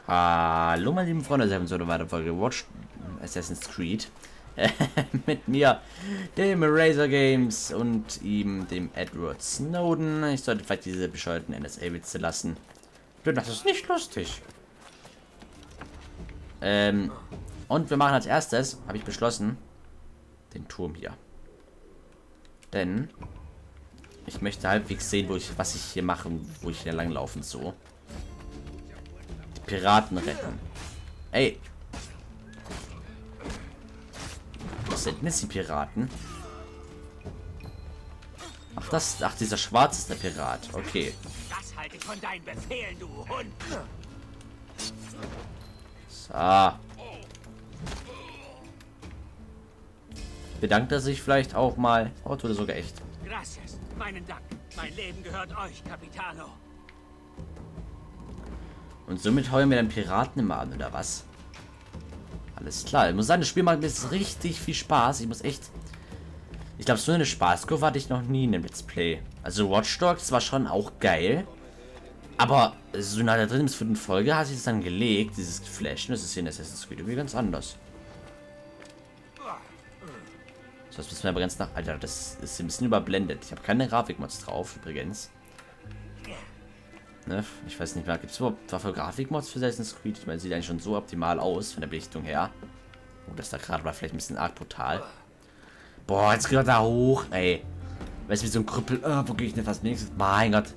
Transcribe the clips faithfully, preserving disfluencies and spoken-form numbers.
Hallo meine lieben Freunde, Sie haben so eine weitere Folge Watch Assassin's Creed mit mir, dem Eraser Games und ihm, dem Edward Snowden. Ich sollte vielleicht diese bescheuerten N S A-Witze lassen, denn das ist nicht lustig. Ähm, und wir machen als erstes, habe ich beschlossen, den Turm hier. Denn ich möchte halbwegs sehen, wo ich, was ich hier mache, wo ich hier langlaufen so. Die Piraten retten. Ey. Was sind denn jetzt die Piraten? Ach, das, ach, dieser Schwarz ist der Pirat. Okay. Das halte ich von deinen Befehlen, du Hund. So. Bedankt er sich vielleicht auch mal. Oh, tut er sogar echt. Gracias. Meinen Dank. Mein Leben gehört euch, Capitano. Und somit heulen wir den Piraten immer an, oder was? Alles klar. Ich muss sagen, das Spiel macht mir jetzt richtig viel Spaß. Ich muss echt... Ich glaube, so eine Spaßkurve hatte ich noch nie in einem Let's Play. Also Watch Dogs war schon auch geil. Aber so nach der dritten bis vierten Folge hat sich das dann gelegt, dieses Flashen. Das ist hier in Assassin's Creed irgendwie ganz anders. So, das müssen wir aber ganz nach... Alter, das ist ein bisschen überblendet. Ich habe keine Grafikmods drauf, übrigens. Ne? Ich weiß nicht mehr, gibt es überhaupt dafür Grafikmods für Assassin's Creed? Ich meine, sieht eigentlich schon so optimal aus von der Belichtung her. Oh, das da gerade war vielleicht ein bisschen arg brutal. Boah, jetzt geht er da hoch, ey. Weißt du, wie so ein Krüppel. Oh, wo gehe ich denn fast nächstes? Mein Gott.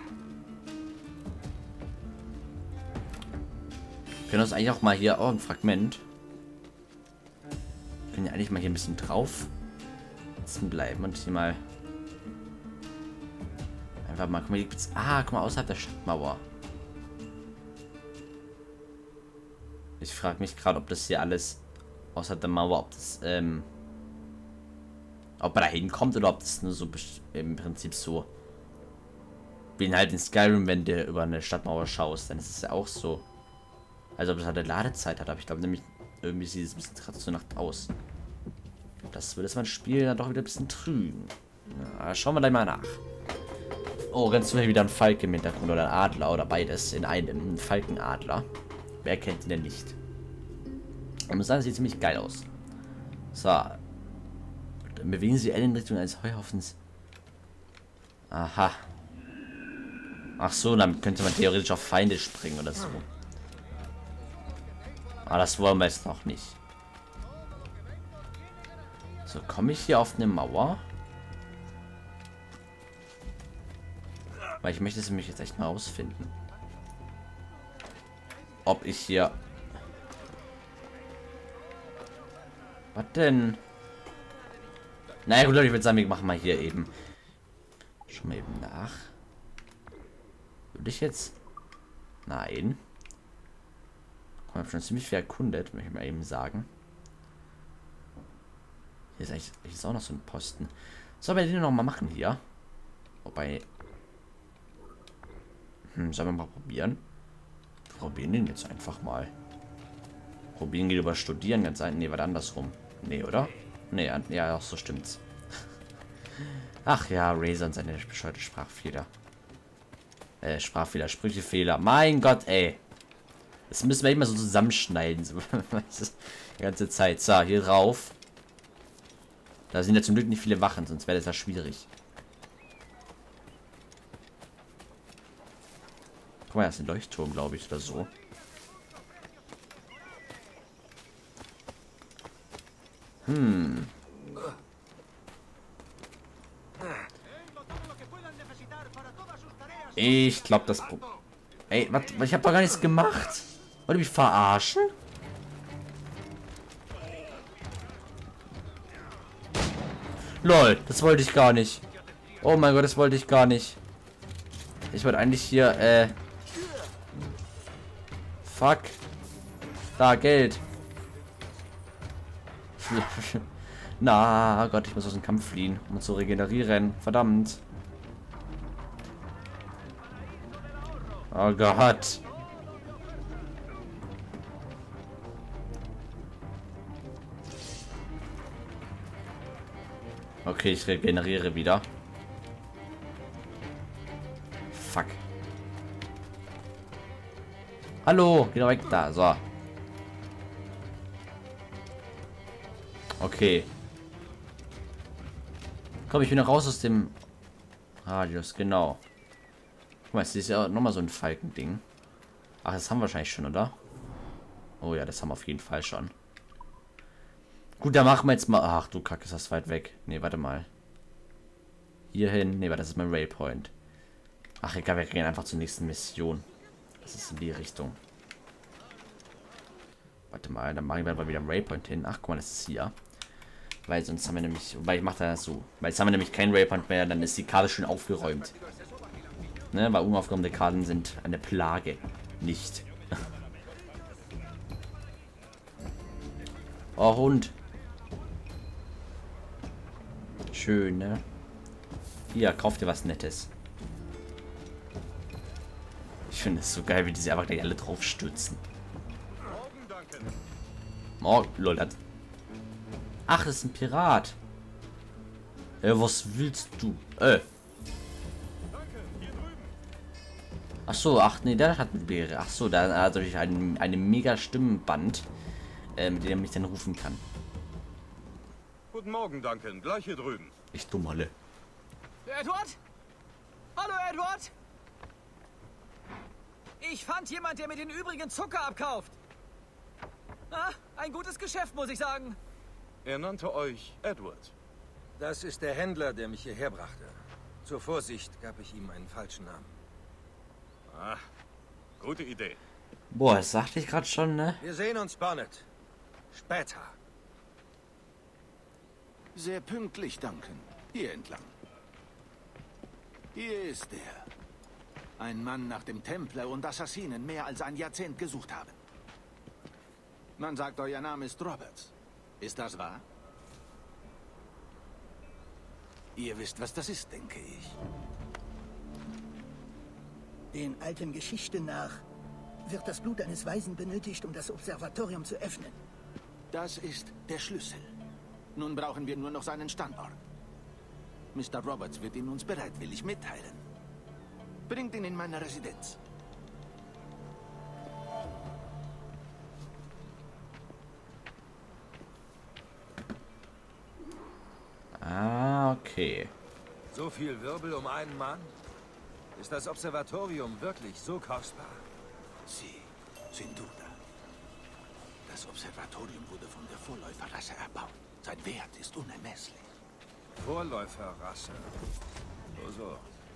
Wir können uns eigentlich auch mal hier... Oh, ein Fragment. Wir können ja eigentlich mal hier ein bisschen drauf bleiben und hier mal... Einfach mal, guck mal, hier ah, guck mal, außerhalb der Stadtmauer. Ich frage mich gerade, ob das hier alles außerhalb der Mauer, ob das, ähm, ob man da hinkommt oder ob das nur so im Prinzip so wie halt in Skyrim, wenn du über eine Stadtmauer schaust, dann ist es ja auch so. Also ob das halt eine Ladezeit hat, aber ich glaube nämlich, irgendwie sieht es ein bisschen gerade so nach aus. Das würde es mein Spiel dann doch wieder ein bisschen trügen. Ja, schauen wir gleich mal nach. Oh, ganz zufällig wieder ein Falke im Hintergrund oder ein Adler oder beides in einem. Ein Falkenadler. Wer kennt ihn denn nicht? Ich muss sagen, das sieht ziemlich geil aus. So. Dann bewegen sie L in Richtung eines Heuhaufens. Aha. Ach so, dann könnte man theoretisch auf Feinde springen oder so. Aber das wollen wir jetzt noch nicht. So, komme ich hier auf eine Mauer? Weil ich möchte es nämlich jetzt echt mal ausfinden. Ob ich hier... Was denn? Naja gut, Leute, ich würde sagen, wir machen mal hier eben. Schon mal eben nach. Würde ich jetzt... Nein. Ich habe schon ziemlich viel erkundet, möchte ich mal eben sagen. Hier ist eigentlich hier ist auch noch so ein Posten. Sollen wir den noch mal machen hier? Wobei... Hm, sollen wir mal probieren? Wir probieren den jetzt einfach mal. Probieren geht über Studieren ganz ein. Nee, war andersrum. Nee, oder? Nee, ja, auch so stimmt's. Ach ja, Razer und seine bescheuerte Sprachfehler. Äh, Sprachfehler, Sprüchefehler. Mein Gott, ey. Das müssen wir immer so zusammenschneiden. So, die ganze Zeit. So, hier drauf. Da sind ja zum Glück nicht viele Wachen, sonst wäre das ja schwierig. Guck mal, das ist ein Leuchtturm, glaube ich, oder so. Hm. Ich glaube, das... Pro Ey, was? Ich habe doch gar nichts gemacht. Wollt ihr mich verarschen? Lol, das wollte ich gar nicht. Oh mein Gott, das wollte ich gar nicht. Ich wollte eigentlich hier, äh... Fuck. Da, Geld. Na Gott, ich muss aus dem Kampf fliehen, um zu regenerieren. Verdammt. Oh Gott. Okay, ich regeneriere wieder. Fuck. Hallo, geh doch weg da. So. Okay. Komm, ich bin noch raus aus dem Radius, genau. Guck mal, es ist ja nochmal so ein Falkending. Ach, das haben wir wahrscheinlich schon, oder? Oh ja, das haben wir auf jeden Fall schon. Gut, da machen wir jetzt mal... Ach du Kacke, ist das weit weg. Ne, warte mal. Hier hin. Ne, das ist mein Waypoint. Ach egal, wir gehen einfach zur nächsten Mission. Das ist in die Richtung. Warte mal, dann machen wir mal wieder einen Waypoint hin. Ach, guck mal, das ist hier. Weil sonst haben wir nämlich... Weil ich mache das so. Weil jetzt haben wir nämlich keinen Waypoint mehr, dann ist die Karte schön aufgeräumt. Ne, weil unaufgeräumte Karten sind eine Plage. Nicht. Oh, Hund. Schön, ne? Hier, kauf dir was Nettes. Ich finde es so geil, wie die sich einfach gleich alle drauf stürzen. Oh, lol, das... Ach, das ist ein Pirat. Äh, was willst du? Äh. Ach so, ach nee, der hat mit Beere. Ach so, da hat natürlich ein, eine mega Stimmenband, äh, mit dem er mich dann rufen kann. Guten Morgen, Duncan. Gleich hier drüben. Ich Dummerle. Edward? Hallo, Edward? Ich fand jemand, der mir den übrigen Zucker abkauft. Ah, ein gutes Geschäft, muss ich sagen. Er nannte euch Edward. Das ist der Händler, der mich hierher brachte. Zur Vorsicht gab ich ihm einen falschen Namen. Ah, gute Idee. Boah, das sagte ich gerade schon, ne? Wir sehen uns, Bonnet. Später. Sehr pünktlich, Duncan. Hier entlang. Hier ist er. Ein Mann, nach dem Templer und Assassinen mehr als ein Jahrzehnt gesucht haben. Man sagt, euer Name ist Roberts. Ist das wahr? Ihr wisst, was das ist, denke ich. Den alten Geschichten nach wird das Blut eines Weisen benötigt, um das Observatorium zu öffnen. Das ist der Schlüssel. Nun brauchen wir nur noch seinen Standort. Mister Roberts wird ihn uns bereitwillig mitteilen. Bringt ihn in meine Residenz. Ah, okay. So viel Wirbel um einen Mann? Ist das Observatorium wirklich so kostbar? Sie, sin duda. Das Observatorium wurde von der Vorläuferrasse erbaut. Sein Wert ist unermesslich. Vorläuferrasse. So, so.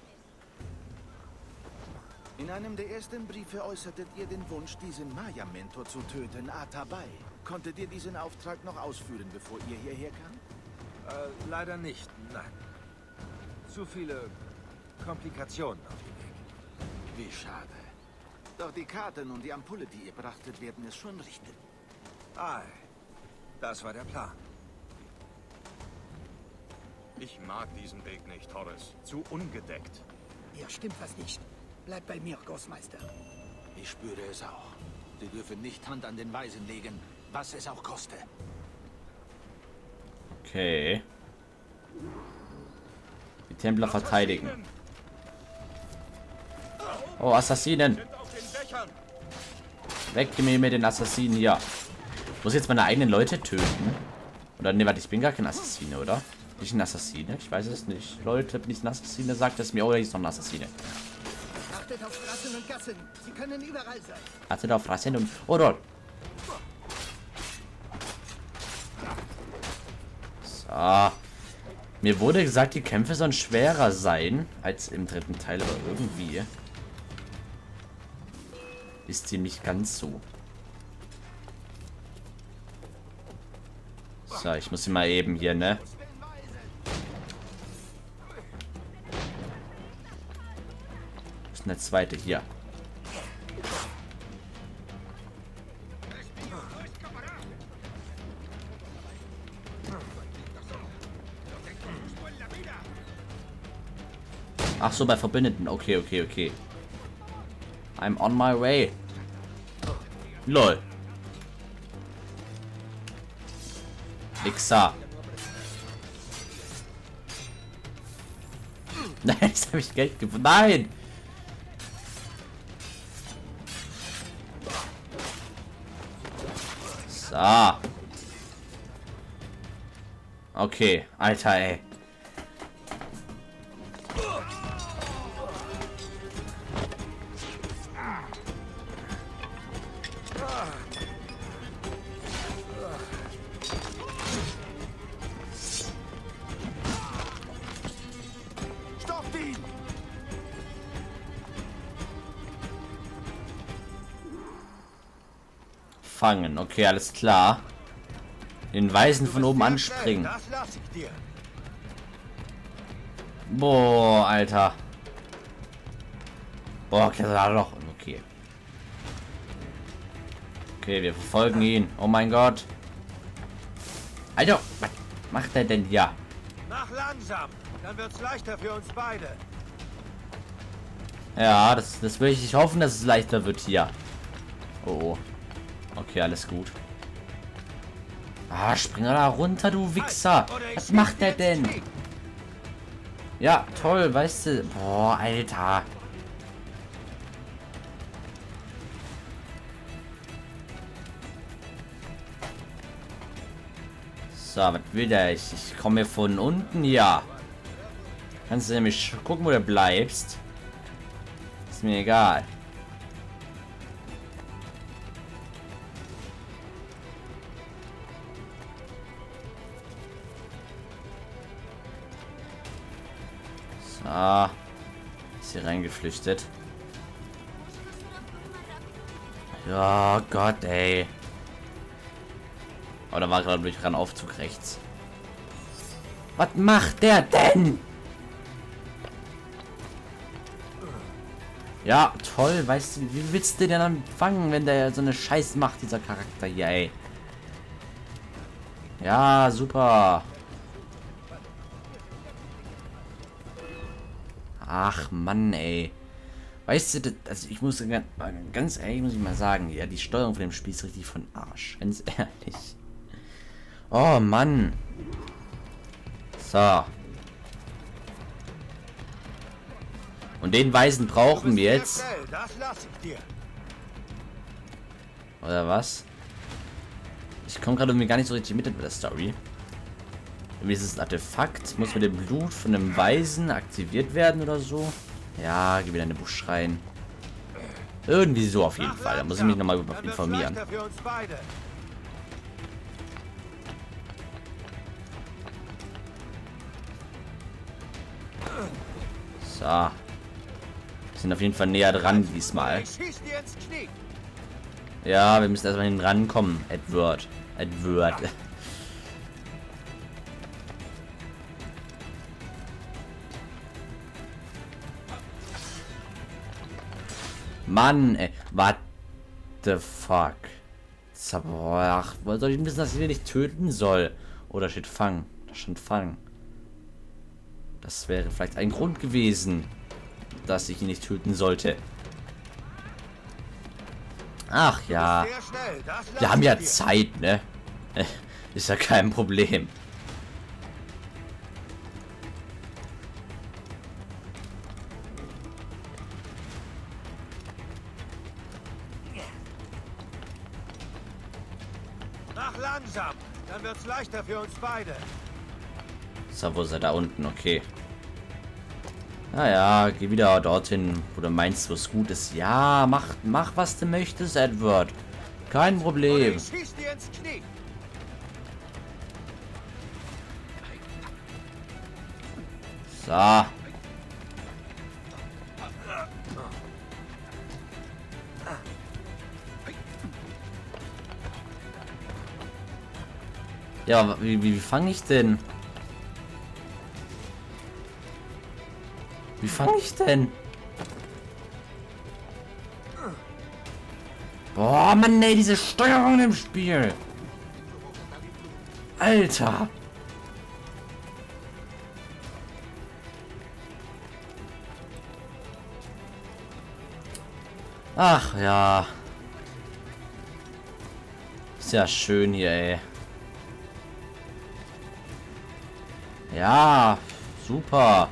In einem der ersten Briefe äußertet ihr den Wunsch, diesen Maya-Mentor zu töten, Atabai. Konntet ihr diesen Auftrag noch ausführen, bevor ihr hierher kamt? Äh, leider nicht, nein. Zu viele Komplikationen auf dem Weg. Wie schade. Doch die Karten und die Ampulle, die ihr brachtet, werden es schon richten. Ei, das war der Plan. Ich mag diesen Weg nicht, Horace. Zu ungedeckt. Hier stimmt was nicht. Bleibt bei mir, Großmeister. Ich spüre es auch. Sie dürfen nicht Hand an den Weisen legen, was es auch koste. Okay. Die Templer verteidigen. Oh, Assassinen. Weg mir mit den Assassinen hier. Muss ich jetzt meine eigenen Leute töten? Oder ne, warte, ich bin gar kein Assassine, oder? Bin ich ein Assassine? Ich weiß es nicht. Leute, bin ich ein Assassine? Sagt es mir. Oh, ich ist noch ein Assassine. Achtet auf Straßen und Gassen. Sie können überall sein. Achtet auf Rassen und... Oh, dort. So. Mir wurde gesagt, die Kämpfe sollen schwerer sein als im dritten Teil, aber irgendwie ist sie nicht ganz so. So, ich muss sie mal eben hier, ne? Was ist denn der zweite hier? Ach so, bei Verbündeten. Okay, okay, okay. I'm on my way. Lol. Wichser. Nein, jetzt habe ich Geld gefunden. Nein! So. Okay, Alter, ey. Stoppt ihn! Fangen, okay, alles klar. Den Weisen von oben anspringen. Das lass ich dir. Boah, Alter. Boah, okay, das war doch. Okay. Okay, wir verfolgen ihn. Oh mein Gott. Alter, was macht er denn hier? Mach langsam, dann wird's leichter für uns beide. Ja, das, das will ich nicht hoffen, dass es leichter wird hier. Oh, oh. Okay, alles gut. Ah, spring da runter, du Wichser. Was macht der denn? Ja, toll, weißt du. Boah, Alter. So, was will der? Ich, ich komme hier von unten, ja. Kannst du nämlich gucken, wo du bleibst. Ist mir egal. So. Ist hier reingeflüchtet. Ja, Gott, ey. Oh, da war gerade durch ran Aufzug rechts. Was macht der denn? Ja, toll, weißt du, wie willst du denn dann fangen, wenn der so eine Scheiß macht, dieser Charakter hier, ey. Ja, super. Ach, Mann, ey. Weißt du, das, also ich muss ganz, ganz ehrlich, muss ich mal sagen, ja, die Steuerung von dem Spiel ist richtig von Arsch. Ganz ehrlich. Oh, Mann. So. Und den Weisen brauchen wir jetzt. Das lass ich dir. Oder was? Ich komme gerade irgendwie gar nicht so richtig mit mit der Story. Dieses Artefakt muss mit dem Blut von einem Weisen aktiviert werden oder so. Ja, geh wieder in den Busch rein. Irgendwie so auf jeden Fall. Da muss ich mich nochmal informieren. So. Wir sind auf jeden Fall näher dran diesmal. Ja, wir müssen erstmal hin rankommen. Edward. Edward. Mann, ey. What the fuck? Ach, woher soll ich wissen, dass ich den nicht töten soll? Oder steht Fang. Da stand Fang. Das wäre vielleicht ein Grund gewesen, dass ich ihn nicht töten sollte. Ach ja. Wir haben ja Zeit, ne? Ist ja kein Problem. Mach langsam, dann wird's leichter für uns beide. So, wo ist er? Da unten, okay. Naja, geh wieder dorthin, wo du meinst, wo es gut ist. Ja, mach, mach, was du möchtest, Edward. Kein Problem. So. Ja, wie, wie, wie fange ich denn? Wie fange ich denn? Boah, Mann, ey, diese Steuerung im Spiel. Alter. Ach ja. Ist ja schön hier, ey. Ja, super.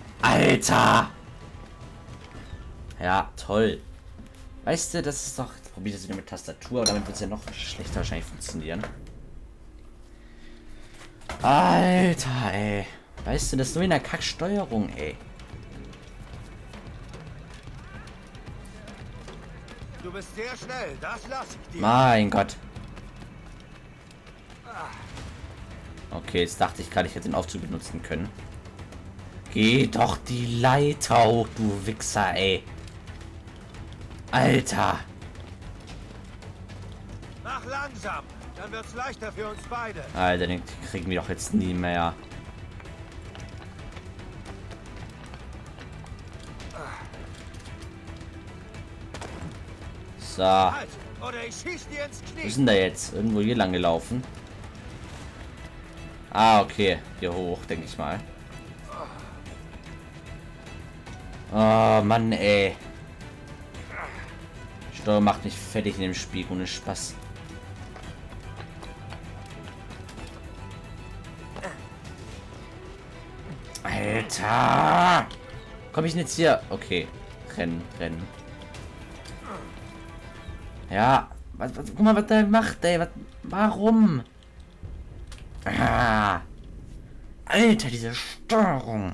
Alter. Ja, toll. Weißt du, das ist doch das probiere das wieder mit Tastatur, aber damit wird es ja noch schlechter wahrscheinlich funktionieren. Alter, ey. Weißt du, das ist nur in der Kacksteuerung, ey. Du bist sehr schnell, das lass ich dir. Mein Gott. Okay, jetzt dachte ich gerade, ich hätte den Aufzug benutzen können. Geh doch die Leiter hoch, du Wichser, ey. Alter. Mach langsam, dann wird's leichter für uns beide. Alter, den kriegen wir doch jetzt nie mehr. So. Halt, oder ich schieß dir ins Wo Knie. ist denn da jetzt? Irgendwo hier lang gelaufen. Ah, okay. Hier hoch, denke ich mal. Oh, Mann, ey. Steuer macht mich fertig in dem Spiel, ohne Spaß. Alter! Komm ich denn jetzt hier? Okay. Rennen, rennen. Ja. Was, was, guck mal, was der macht, ey. Was, warum? Ah. Alter, diese Steuerung.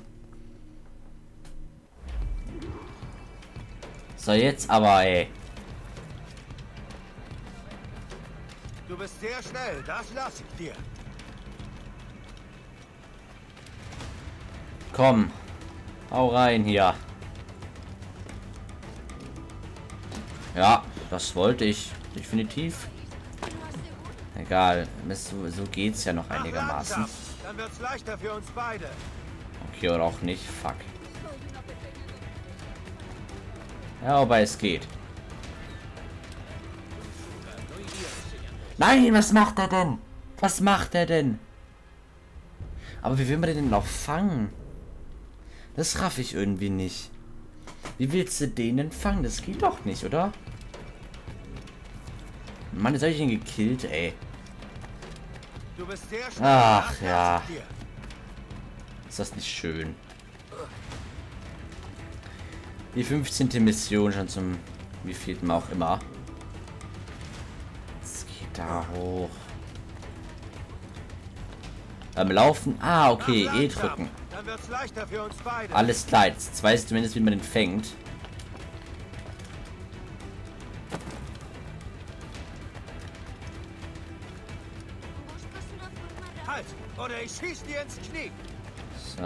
So, jetzt aber, ey. Du bist sehr schnell, das lass ich dir. Komm. Hau rein hier. Ja, das wollte ich. Definitiv. Egal. So, so geht's ja noch Mach einigermaßen. langsam, dann wird's leichter für uns beide. Okay, oder auch nicht. Fuck. Ja, aber es geht. Nein, was macht er denn? Was macht er denn? Aber wie will man den denn noch fangen? Das raff ich irgendwie nicht. Wie willst du den denn fangen? Das geht doch nicht, oder? Mann, jetzt habe ich ihn gekillt, ey. Du bist sehr schnell. Ach, das ja. lass ich dir. Ist das nicht schön? Die fünfzehnte Mission schon zum wievielten auch immer. Es geht da hoch. Beim Laufen. Ah, okay. Mach E langsam, drücken. dann wird's leichter für uns beide. Alles klar. Jetzt weiß ich zumindest, wie man den fängt. Halt, oder ich schieß dir ins Knie. So.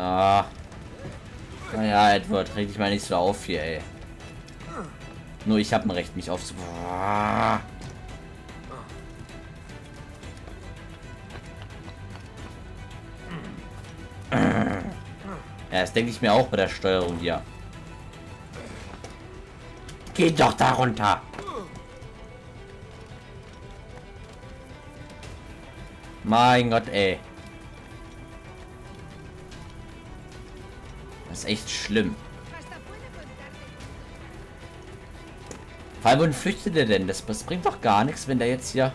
Naja, Edward, reg dich mal nicht so auf hier, ey. Nur ich habe ein Recht, mich aufzu... Boah. Ja, das denke ich mir auch bei der Steuerung hier. Geht doch da runter. Mein Gott, ey. Das ist echt schlimm. Vor allem, wohin flüchtet er denn? Das, das bringt doch gar nichts, wenn der jetzt hier...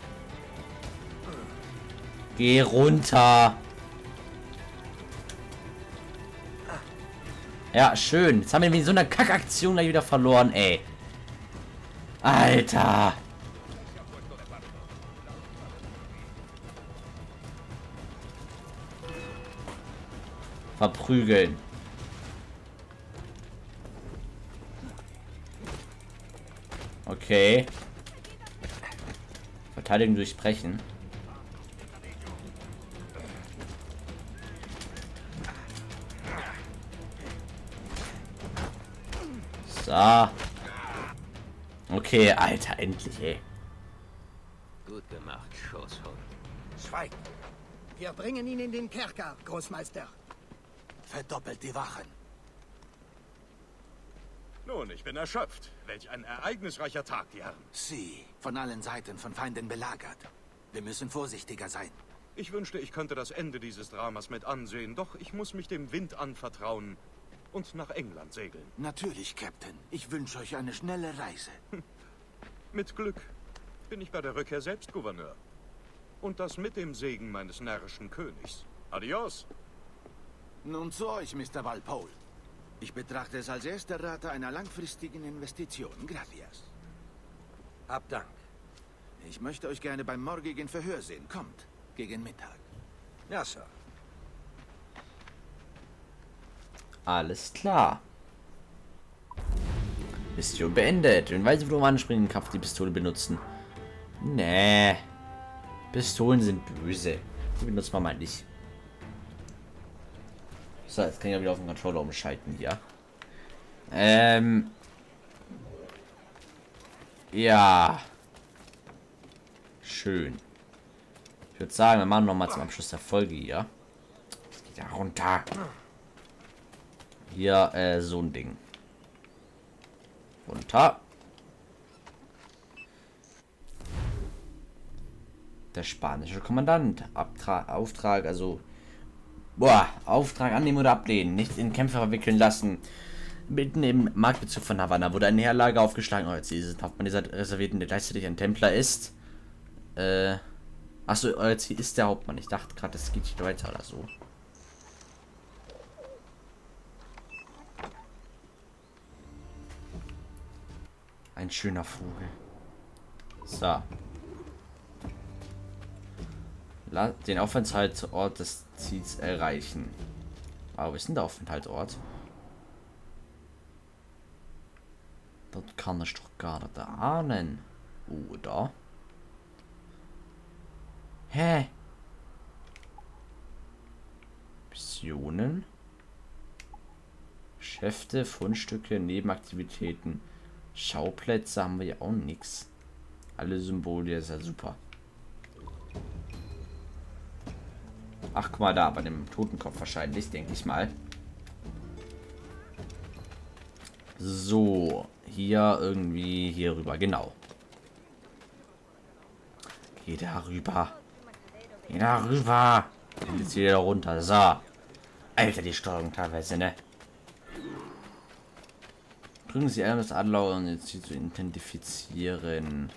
Geh runter. Ja, schön. Jetzt haben wir wegen so einer Kackaktion gleich wieder verloren, ey. Alter. Verprügeln. Okay. Verteidigung durchbrechen. So. Okay, Alter, endlich, ey. Gut gemacht, Schoßhund. Schweig. Wir bringen ihn in den Kerker, Großmeister. Verdoppelt die Wachen. Nun, ich bin erschöpft. Welch ein ereignisreicher Tag, die Herren. Sie, von allen Seiten von Feinden belagert. Wir müssen vorsichtiger sein. Ich wünschte, ich könnte das Ende dieses Dramas mit ansehen, doch ich muss mich dem Wind anvertrauen und nach England segeln. Natürlich, Captain. Ich wünsche euch eine schnelle Reise. Mit Glück bin ich bei der Rückkehr selbst Gouverneur. Und das mit dem Segen meines närrischen Königs. Adios. Nun zu euch, Mister Walpole. Ich betrachte es als erster Rater einer langfristigen Investition. Gracias. Hab Dank. Ich möchte euch gerne beim morgigen Verhör sehen. Kommt, gegen Mittag. Ja, Sir. Alles klar. Mission beendet. Wenn weitere Romanen springen, Kampf die Pistole benutzen. Nee. Pistolen sind böse. Die benutzt man mal nicht. So, jetzt kann ich ja wieder auf den Controller umschalten hier. Ähm. Ja. Schön. Ich würde sagen, wir machen noch mal zum Abschluss der Folge hier. Das geht ja runter. Hier, äh, so ein Ding. Runter. Der spanische Kommandant. Abtrag, Auftrag, also... Boah, Auftrag annehmen oder ablehnen. Nicht in Kämpfe verwickeln lassen. Mitten im Marktbezug von Havanna wurde eine Heerlager aufgeschlagen. Oh, jetzt ist Hauptmann dieser Reservierten, der gleichzeitig ein Templer ist. Äh... Achso, euer Ziel ist der Hauptmann. Ich dachte gerade, das geht nicht weiter oder so. Ein schöner Vogel. So. La den Aufenthaltsort des Ziels erreichen. Aber wo ist denn der Aufenthaltsort? Dort kann ich doch gar nicht ahnen. Oder? Hä? Missionen? Geschäfte, Fundstücke, Nebenaktivitäten. Schauplätze haben wir ja auch nichts. Alle Symbole, ist ja super. Ach, guck mal da, bei dem Totenkopf wahrscheinlich, denke ich mal. So, hier irgendwie hier rüber, genau. Geh da rüber. Geh da rüber. Und jetzt wieder runter. So. Alter, die Steuerung teilweise, ne? Drücken Sie ein das Adler und jetzt sie zu identifizieren.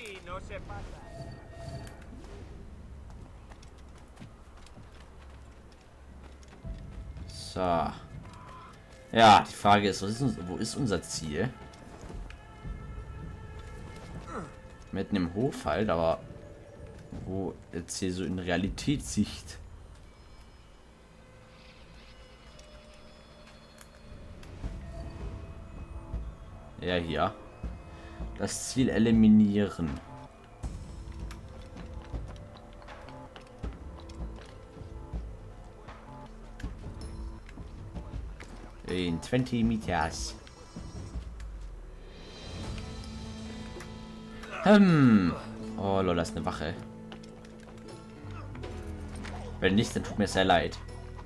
So. Ja, die Frage ist, was ist uns, wo ist unser Ziel? Mitten im Hof halt, aber wo jetzt hier so in Realitätssicht. Ja, hier. Das Ziel eliminieren. In zwanzig Meters. Hm. Oh, lol, das ist eine Wache. Wenn nicht, dann tut mir sehr leid.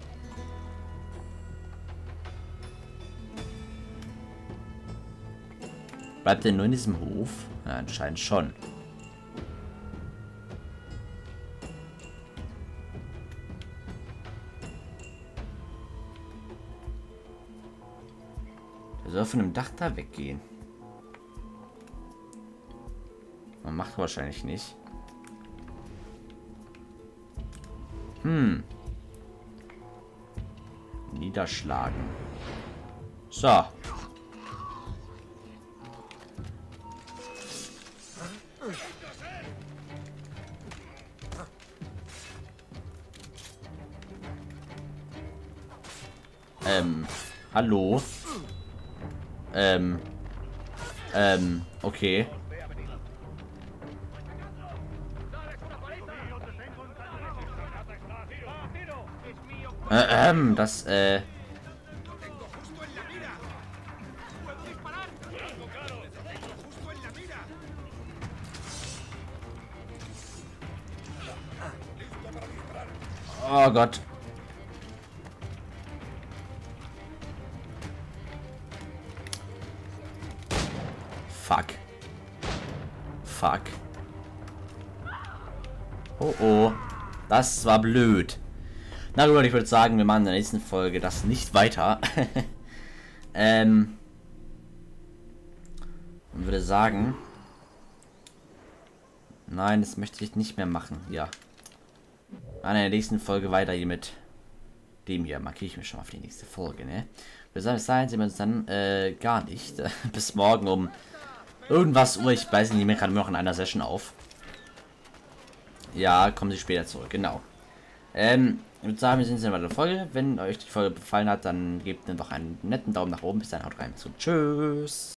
Bleibt er nur in diesem Hof? Ja, anscheinend schon. Er soll von dem Dach da weggehen. Man macht wahrscheinlich nicht. Hm. Niederschlagen. So. Ähm, hallo? Ähm, ähm, okay. Äh, ähm, das, äh... Oh Gott. Fuck. Fuck. Oh oh. Das war blöd. Na gut, ich würde sagen, wir machen in der nächsten Folge das nicht weiter. ähm. Und würde sagen. Nein, das möchte ich nicht mehr machen. Ja. An der nächsten Folge weiter hier mit dem hier. Markiere ich mir schon mal für die nächste Folge, ne? Wir sagen, bis dahin sehen wir uns dann äh, gar nicht. Bis morgen um Irgendwas Uhr, ich weiß nicht, ich nehme gerade noch in einer Session auf. Ja, kommen Sie später zurück, genau. Ähm, ich würde sagen, wir sind jetzt in der Folge. Wenn euch die Folge gefallen hat, dann gebt mir doch einen netten Daumen nach oben. Bis dann, haut rein zu. Tschüss.